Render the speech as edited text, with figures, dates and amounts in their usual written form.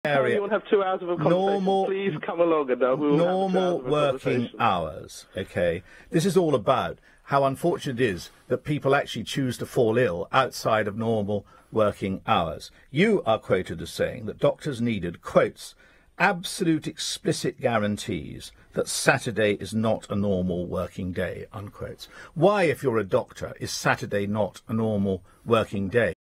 time you want to have 2 hours of a conversation, please come along and we'll normal have 2 hours of a working conversation. hours, okay? This is all about how unfortunate it is that people actually choose to fall ill outside of normal working hours. You are quoted as saying that doctors needed, quotes, absolute explicit guarantees that Saturday is not a normal working day, unquotes. Why, if you're a doctor, is Saturday not a normal working day?